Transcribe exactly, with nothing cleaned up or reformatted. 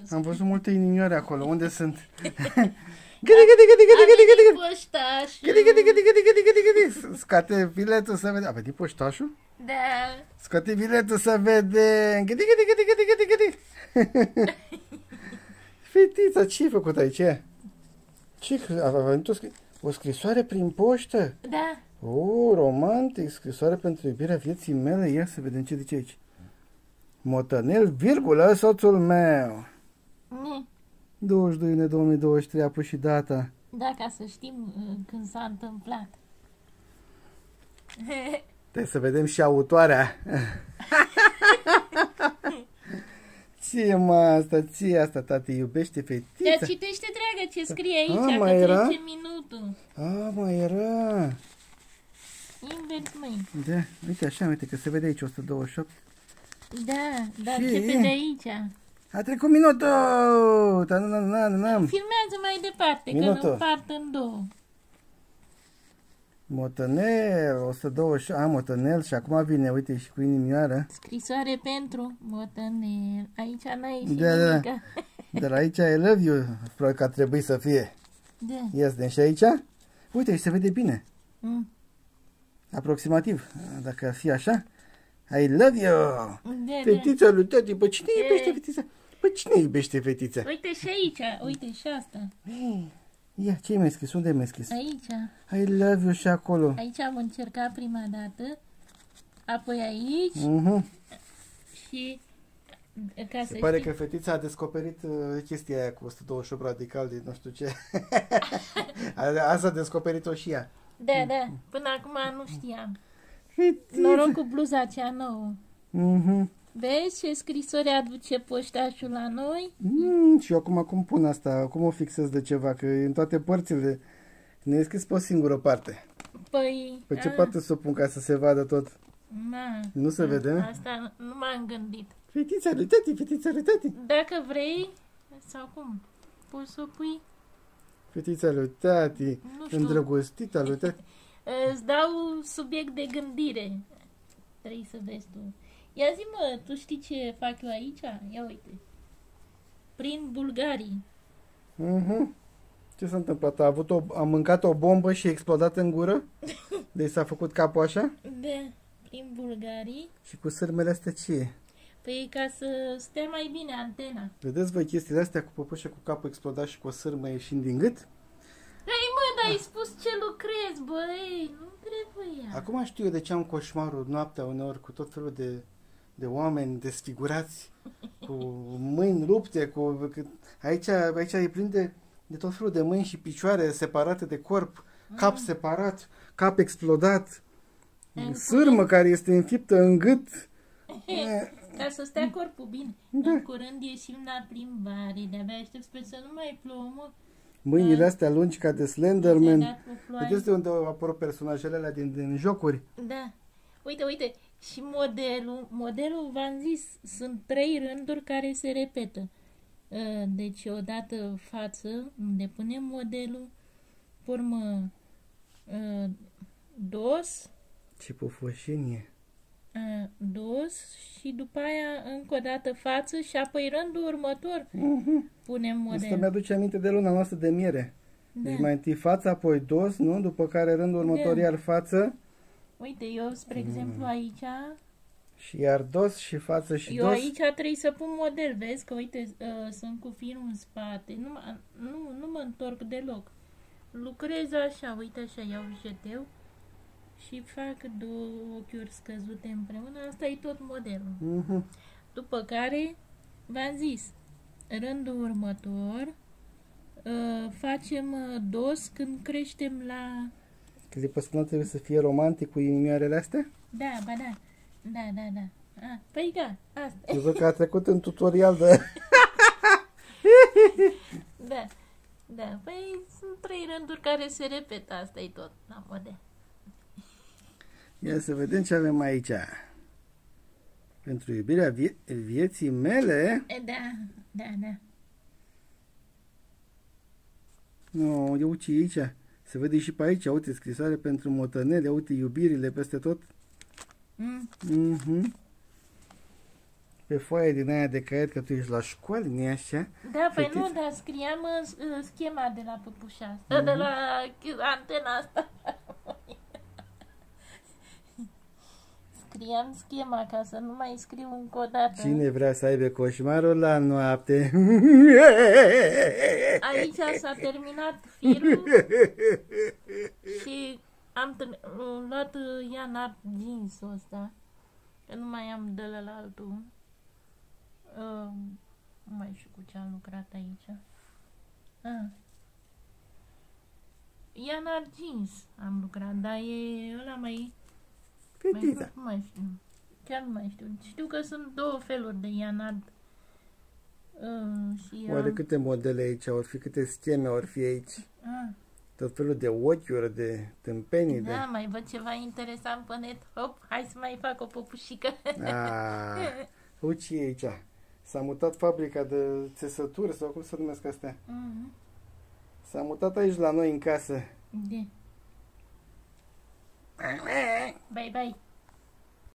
văzut. Am văzut multe inimioare acolo. Unde sunt? Gâdi, gâdi, gâdi, gâdi, gâdi, gâdi, gâdi. Poștașul. Gâdi, gâdi, gâdi, gâdi, gâdi, gâdi, gâdi. Scoate biletul să vedem. A venit poștașul? Da. Scoate biletul să vedem. Gâdi, gâdi, gâdi, gâdi, gâdi, gâdi. Fetița, ce ai făcut aici? Ce? A venit o, scri... o scrisoare prin poștă? Da. Oh, romantic, scrisoare pentru iubirea vieții mele. Ia să vedem ce zice aici. Motănel, virgulă, soțul meu. Mm. douăzeci și doi iunie două mii douăzeci și trei, a pus și data. Da, ca să știm uh, când s-a întâmplat. Trebuie să vedem și autoarea. Ce mă asta, ce asta, tati, iubește fetița? Dar citește, dragă, ce scrie aici, A, că mai era? trece minutul. A, mai era. Invers, măi. Da, uite așa, uite că se vede aici o sută douăzeci și opt. Da, dar Ce începe e? de aici. A trecut minutul! Ta, na, na, na, na. Filmează mai departe, Minutul. că nu împart în două. Motănel, o sută douăzeci și opt. A, Motănel și acum vine, uite, și cu inimioară. Scrisoare pentru Motănel. Aici n-ai ieșit Da, da. nimica. De la aici I love you, probabil că ar trebui să fie. Da. Ia să vedem și aici. Uite, și se vede bine. Mm. Aproximativ. Dacă ar fi așa. I love you. Da, da. Fetița lui tati. Păi cine E. iubește fetița? Păi cine iubește fetița? Uite și aici, uite și asta. Ei, ia, ce mi-ai scris? Unde mi-ai scris? Aici. I love you și acolo. Aici am încercat prima dată. Apoi aici. Mhm. Și ca să Se pare știi. că fetița a descoperit uh, chestia aia cu o sută douăzeci și opt radical de nu știu ce. Asta a descoperit-o și ea. Da, da. Până acum nu știam. Fetița. Noroc cu bluza cea nouă. Mhm. Vezi ce scrisori aduce poștașul la noi? Mm, și eu acum cum pun asta? Cum o fixez de ceva? Că e în toate părțile. Ne e scris pe o singură parte. Păi... Pe ce a, parte să o pun ca să se vadă tot? Na, Nu se vede? Asta nu m-am gândit. Fetița lui tati, fetița lui tati. Dacă vrei, sau cum, poți să o pui, Fetița lui tati, nu știu, îndrăgostita lui tati. îți dau subiect de gândire. Trebuie să vezi tu. Ia zi, mă, tu știi ce fac eu aici? Ia uite. Prin Bulgarii. Mhm. Ce s-a întâmplat? A, avut o, a mâncat o bombă și a explodat în gură? Deci s-a făcut capul așa? Da, prin Bulgarii. Și cu sârmele astea ce e? Păi ca să stea mai bine antena. Vedeți voi chestiile astea cu păpușă cu capul explodat și cu o sârmă ieșind din gât? Ei, mă, dar ai spus ce lucrezi, băi, nu trebuia. Acum știu eu de ce am coșmarul noaptea uneori cu tot felul de, de oameni desfigurați, cu mâini rupte, cu... că Aici, aici e plin de, de tot felul de mâini și picioare separate de corp, cap separat, cap explodat, În sârmă care este înfiptă în gât. Ca să stea corpul bine. Da. În curând ieșim la plimbare, de-abia aștept, sper să nu mai plouă, mă. Mâinile astea lungi ca de S-a Slenderman. dat cu ploaie. Vedeți de unde au apărut personajele alea din, din jocuri? Da. Uite, uite, și modelul, modelul, v-am zis, sunt trei rânduri care se repetă. Uh, Deci, odată față, unde punem modelul, pe urmă uh, dos, Ce pufoșenie. uh, dos și după aia încă o dată față și apoi rândul următor punem Asta modelul. mi-aduce aminte de luna noastră de miere. Da. Deci mai întâi față, apoi dos, nu? După care rândul următor Da. iar față Uite, eu, spre exemplu, aici, și iar dos și față și eu dos. aici trebuie să pun model, vezi că, uite, uh, sunt cu firul în spate, nu, mă- nu, nu mă întorc deloc. Lucrez așa, uite așa, iau jeteu și fac două ochiuri scăzute împreună, asta e tot modelul. Mhm. După care, v-am zis, rândul următor, uh, facem uh, dos când creștem la... Clipă să nu trebuie să fie romantic cu inimioarele astea? Da, ba da, da, da, da. Ah, păi da, asta. Eu văd că a trecut în tutorial de... Da, da, păi sunt trei rânduri care se repetă, asta e tot, la model. Ia să vedem ce avem aici. Pentru iubirea vie vieții mele... E, da, da, da. Nu, eu uite aici. Se vede și pe aici, uite, scrisoare pentru motănele, uite, iubirile peste tot. Mm, Mhm. pe foaia din aia de caiet, că tu ești la școală, nu-i așa? Da, păi Fetiță? nu, dar scriam uh, uh, schema de la păpușa asta, de la antena asta. Scriam schema ca să nu mai scriu încă o dată. Cine vrea să aibă coșmarul la noapte? Aici s-a terminat firul și am luat uh, Ian jeans-ul ăsta, că nu mai am de la altul. Uh, nu mai știu cu ce am lucrat aici. Ah. Ian jeans am lucrat, dar e ăla mai... Fetița. Mai, nu mai știu. Chiar nu mai știu. Știu că sunt două feluri de Ianard. Uh, și, uh, Oare câte modele aici, ori fi câte scheme, ori fi aici? Ah, Tot felul de ochiuri, de tâmpenii, da, mai văd ceva interesant pe net. Hop, hai să mai fac o popușică. de... Ah, uite ce e aici. S-a mutat fabrica de țesături, sau cum se numesc astea? Mm-hmm. S-a mutat aici la noi în casă. De. Bye, bye.